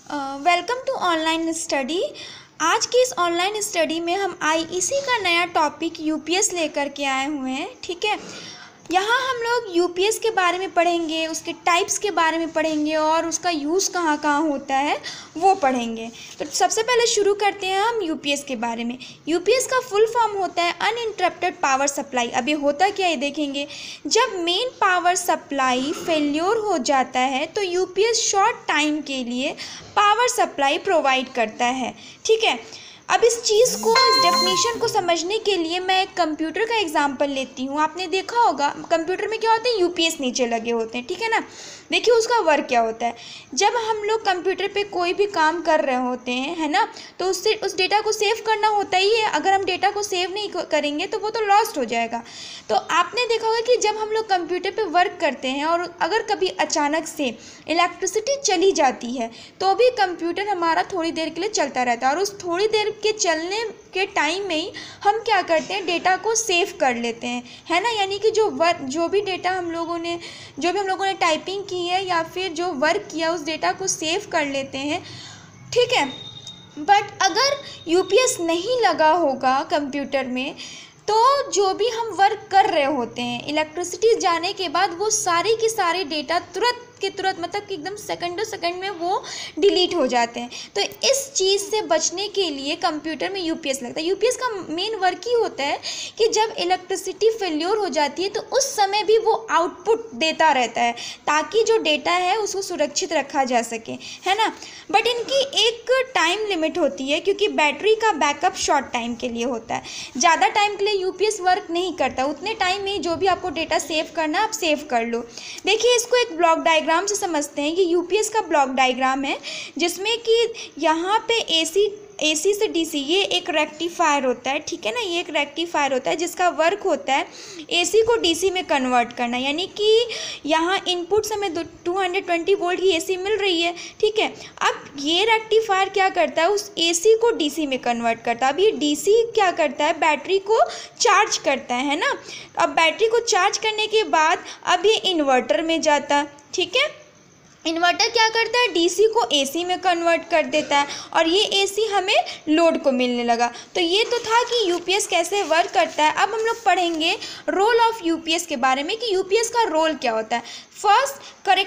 Welcome to online study. आज की इस ऑनलाइन स्टडी में हम आईईसी का नया टॉपिक यूपीएस लेकर के आए हुए हैं। ठीक है, यहाँ हम लोग यूपीएस के बारे में पढ़ेंगे, उसके टाइप्स के बारे में पढ़ेंगे और उसका यूज़ कहाँ कहाँ होता है वो पढ़ेंगे। तो सबसे पहले शुरू करते हैं हम यूपीएस के बारे में। यूपीएस का फुल फॉर्म होता है अनइंटरप्टेड पावर सप्लाई। अब ये होता क्या है देखेंगे। जब मेन पावर सप्लाई फेल्योर हो जाता है तो यूपीएस शॉर्ट टाइम के लिए पावर सप्लाई प्रोवाइड करता है। ठीक है, अब इस चीज़ को, इस डेफिनेशन को समझने के लिए मैं एक कंप्यूटर का एग्जांपल लेती हूँ। आपने देखा होगा कंप्यूटर में क्या होते हैं, यूपीएस नीचे लगे होते हैं। ठीक है ना, देखिए उसका वर्क क्या होता है। जब हम लोग कंप्यूटर पे कोई भी काम कर रहे होते हैं, है ना, तो उससे उस डेटा को सेव करना होता ही है। अगर हम डेटा को सेव नहीं करेंगे तो वो तो लॉस्ट हो जाएगा। तो आपने देखा होगा कि जब हम लोग कंप्यूटर पे वर्क करते हैं और अगर कभी अचानक से इलेक्ट्रिसिटी चली जाती है तो भी कंप्यूटर हमारा थोड़ी देर के लिए चलता रहता है और उस थोड़ी देर के चलने के टाइम में ही हम क्या करते हैं, डेटा को सेव कर लेते हैं, है ना। यानी कि जो भी डेटा हम लोगों ने टाइपिंग की है या फिर जो वर्क किया उस डेटा को सेव कर लेते हैं। ठीक है, बट अगर यूपीएस नहीं लगा होगा कंप्यूटर में तो जो भी हम वर्क कर रहे होते हैं, इलेक्ट्रिसिटी जाने के बाद वो सारे के सारे डेटा तुरंत के तुरंत, मतलब कि एकदम सेकंडों सेकंड में वो डिलीट हो जाते हैं। तो इस चीज़ से बचने के लिए कंप्यूटर में यूपीएस लगता है। यूपीएस का मेन वर्क ही होता है कि जब इलेक्ट्रिसिटी फेल्योर हो जाती है तो उस समय भी वो आउटपुट देता रहता है ताकि जो डेटा है उसको सुरक्षित रखा जा सके, है ना। बट इनकी एक टाइम लिमिट होती है क्योंकि बैटरी का बैकअप शॉर्ट टाइम के लिए होता है। ज़्यादा टाइम के लिए यूपीएस वर्क नहीं करता। उतने टाइम में जो भी आपको डेटा सेव करना है आप सेव कर लो। देखिए इसको एक ब्लॉक डायग्राम से समझते हैं कि यूपीएस का ब्लॉक डायग्राम है जिसमें कि यहाँ पे एसी से डीसी ये एक रेक्टिफायर होता है। ठीक है ना, ये एक रेक्टिफायर होता है जिसका वर्क होता है एसी को डीसी में कन्वर्ट करना। यानी कि यहाँ इनपुट से हमें 220 वोल्ट की एसी मिल रही है। ठीक है, अब ये रेक्टिफायर क्या करता है, उस एसी को डीसी में कन्वर्ट करता है। अब ये डीसी क्या करता है, बैटरी को चार्ज करता है ना। अब बैटरी को चार्ज करने के बाद अब ये इन्वर्टर में जाता है। ठीक है, इन्वर्टर क्या करता है, डीसी को एसी में कन्वर्ट कर देता है और ये एसी हमें लोड को मिलने लगा। तो ये तो था कि यूपीएस कैसे वर्क करता है। अब हम लोग पढ़ेंगे रोल ऑफ यूपीएस के बारे में कि यूपीएस का रोल क्या होता है। First,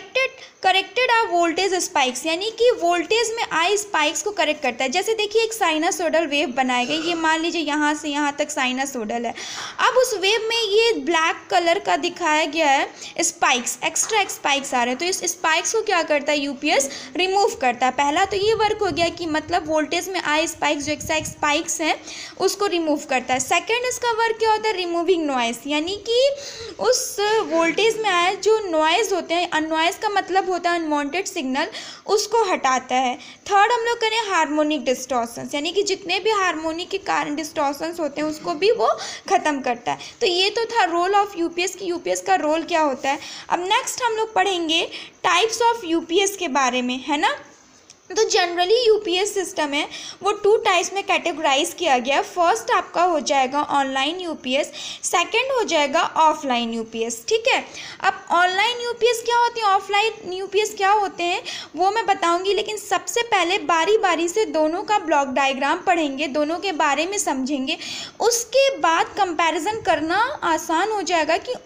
corrected are voltage spikes, यानी कि वोल्टेज में आए स्पाइक्स को करेक्ट करता है। जैसे देखिए एक साइनसोइडल वेव बनाए गए, ये मान लीजिए यहाँ से यहाँ तक साइनसोइडल है। अब उस वेव में ये ब्लैक कलर का दिखाया गया है स्पाइक्स, एक्स्ट्रा स्पाइक्स आ रहे हैं। तो इस स्पाइक्स को क्या करता है, यूपीएस रिमूव करता है। पहला तो ये वर्क हो गया कि मतलब वोल्टेज में आए स्पाइक्स, जो एक्स्ट्रा स्पाइक्स हैं उसको रिमूव करता है। सेकेंड इसका वर्क क्या होता है, रिमूविंग नॉइस, यानी कि उस वोल्टेज में आए जो नॉइज़ होते हैं, नॉइज़ का मतलब होता है अनवांटेड सिग्नल, उसको हटाता है। थर्ड हम लोग करें हार्मोनिक डिस्टॉर्शंस, यानी कि जितने भी हार्मोनिक के कारण डिस्टॉर्शंस होते हैं उसको भी वो ख़त्म करता है। तो ये तो था रोल ऑफ यूपीएस की, यूपीएस का रोल क्या होता है। अब नेक्स्ट हम लोग पढ़ेंगे टाइप्स ऑफ यूपीएस के बारे में, है ना। तो जनरली यूपीएस सिस्टम है वो 2 टाइप्स में कैटेगराइज किया गया। फर्स्ट आपका हो जाएगा ऑनलाइन यूपीएस, सेकंड हो जाएगा ऑफलाइन यूपीएस। ठीक है, अब ऑनलाइन यूपीएस क्या होती है, ऑफलाइन यूपीएस क्या होते हैं वो मैं बताऊंगी, लेकिन सबसे पहले बारी बारी से दोनों का ब्लॉक डायग्राम पढ़ेंगे, दोनों के बारे में समझेंगे। उसके बाद कंपैरिजन करना आसान हो जाएगा कि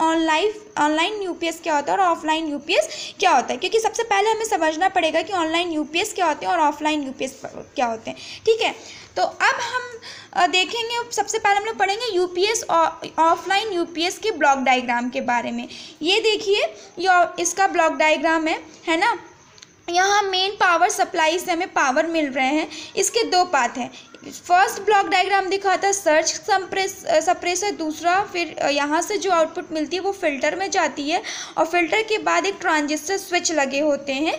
ऑनलाइन यूपीएस क्या होता है और ऑफलाइन यूपीएस क्या होता है, क्योंकि सबसे पहले हमें समझना पड़ेगा कि ऑनलाइन यूपीएस क्या होते हैं और ऑफलाइन यूपीएस क्या होते हैं। ठीक है, तो अब हम देखेंगे, सबसे पहले हम लोग पढ़ेंगे यूपीएस और ऑफलाइन यूपीएस के ब्लॉक डायग्राम के बारे में। ये देखिए ये इसका ब्लॉक डायग्राम है ना। यहाँ मेन पावर सप्लाई से हमें पावर मिल रहे हैं। इसके 2 पाथ हैं। फर्स्ट ब्लॉक डायग्राम दिखाता है सर्ज सप्रेसर, दूसरा फिर यहाँ से जो आउटपुट मिलती है वो फिल्टर में जाती है और फिल्टर के बाद एक ट्रांजिस्टर स्विच लगे होते हैं,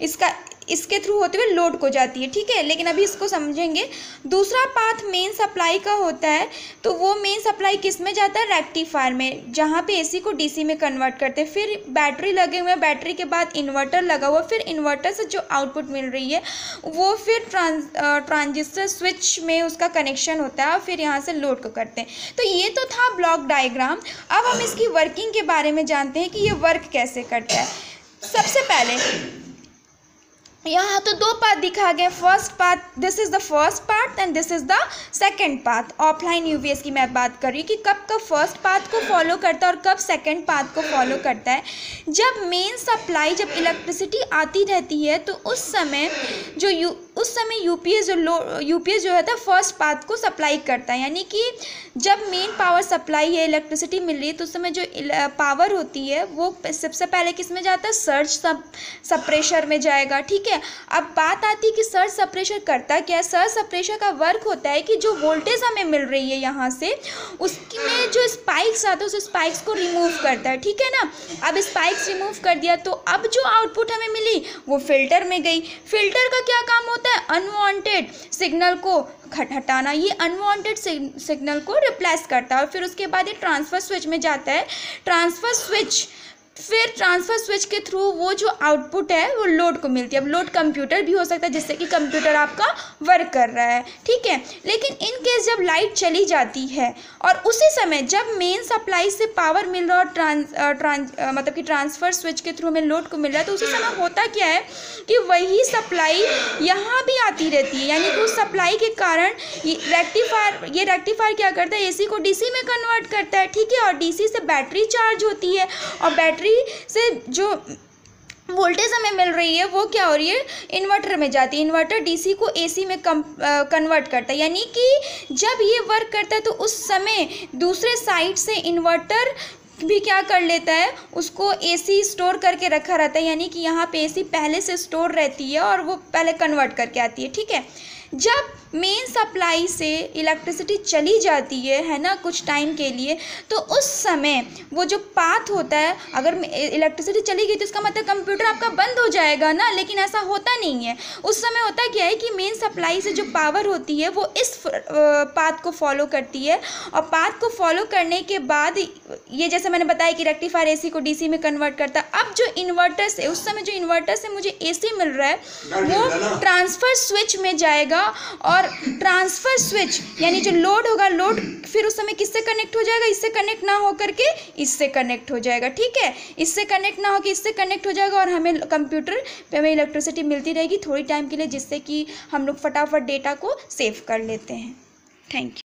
इसके थ्रू होते हुए लोड को जाती है। ठीक है, लेकिन अभी इसको समझेंगे। दूसरा पाथ मेन सप्लाई का होता है, तो वो मेन सप्लाई किस में जाता है, रेक्टिफायर में, जहाँ पे एसी को डीसी में कन्वर्ट करते हैं। फिर बैटरी लगे हुए हैं, बैटरी के बाद इन्वर्टर लगा हुआ, फिर इन्वर्टर से जो आउटपुट मिल रही है वो फिर ट्रांजिस्टर स्विच में उसका कनेक्शन होता है और फिर यहाँ से लोड को करते हैं। तो ये तो था ब्लॉक डायग्राम। अब हम इसकी वर्किंग के बारे में जानते हैं कि ये वर्क कैसे करता है। सबसे पहले यहाँ तो दो पाथ दिखा गए, first path, this is the first path and this is the second path. Offline UPS की मैं बात कर रही हूँ कि कब कब फर्स्ट पाथ को फॉलो करता है और कब सेकंड पाथ को फॉलो करता है। जब मेन सप्लाई, जब इलेक्ट्रिसिटी आती रहती है तो उस समय यूपीएस जो है फर्स्ट पाथ को सप्लाई करता है, यानी कि जब मेन पावर सप्लाई है, इलेक्ट्रिसिटी मिल रही है, तो उस समय जो पावर होती है वो सबसे पहले किस में जाता है, सर्ज सप्रेशर में जाएगा। ठीक है, अब बात आती है कि सर्ज सप्रेशर करता क्या है। सर्ज सप्रेशर का वर्क होता है कि जो वोल्टेज हमें मिल रही है यहाँ से, उसमें जो स्पाइक्स आते हैं उस स्पाइक्स को रिमूव करता है। ठीक है ना, अब स्पाइक्स रिमूव कर दिया तो अब जो आउटपुट हमें मिली वो फिल्टर में गई। फिल्टर का क्या काम होता है, अनवांटेड सिग्नल को हटाना, ये अनवांटेड सिग्नल को रिप्लेस करता है। और फिर उसके बाद ये ट्रांसफर स्विच में जाता है। फिर ट्रांसफर स्विच के थ्रू वो जो आउटपुट है वो लोड को मिलती है। अब लोड कंप्यूटर भी हो सकता है जिससे कि कंप्यूटर आपका वर्क कर रहा है। ठीक है, लेकिन इन केस जब लाइट चली जाती है और उसी समय जब मेन सप्लाई से पावर मिल रहा है मतलब कि ट्रांसफर स्विच के थ्रू हमें लोड को मिल रहा है, तो उसी समय होता क्या है कि वही सप्लाई यहाँ भी आती रहती है, यानी कि उस सप्लाई के कारण ये रेक्टिफायर क्या करता है, एसी को डीसी में कन्वर्ट करता है। ठीक है, और डीसी से बैटरी चार्ज होती है और बैटरी से जो वोल्टेज हमें मिल रही है वो क्या हो रही है, इन्वर्टर में जाती है। इन्वर्टर डीसी को एसी में कन्वर्ट करता है, यानी कि जब ये वर्क करता है तो उस समय दूसरे साइड से इन्वर्टर भी क्या कर लेता है, उसको एसी स्टोर करके रखा रहता है, यानी कि यहाँ पे एसी पहले से स्टोर रहती है और वो पहले कन्वर्ट करके आती है। ठीक है, जब मेन सप्लाई से इलेक्ट्रिसिटी चली जाती है ना, कुछ टाइम के लिए, तो उस समय वो जो पाथ होता है, अगर इलेक्ट्रिसिटी चली गई तो इसका मतलब कंप्यूटर आपका बंद हो जाएगा ना, लेकिन ऐसा होता नहीं है। उस समय होता क्या है कि मेन सप्लाई से जो पावर होती है वो इस पाथ को फॉलो करती है, और पाथ को फॉलो करने के बाद ये जैसे मैंने बताया कि रेक्टिफायर एसी को डीसी में कन्वर्ट करता है। अब जो इन्वर्टर से, उस समय जो इन्वर्टर से मुझे एसी मिल रहा है वो ट्रांसफर स्विच में जाएगा, और ट्रांसफर स्विच यानी जो लोड होगा, लोड फिर उस समय किससे कनेक्ट हो जाएगा, इससे कनेक्ट ना होकर के इससे कनेक्ट हो जाएगा। ठीक है, इससे कनेक्ट ना होकर इससे कनेक्ट हो जाएगा और हमें कंप्यूटर पे हमें इलेक्ट्रिसिटी मिलती रहेगी थोड़ी टाइम के लिए, जिससे कि हम लोग फटाफट डेटा को सेव कर लेते हैं। Thank you.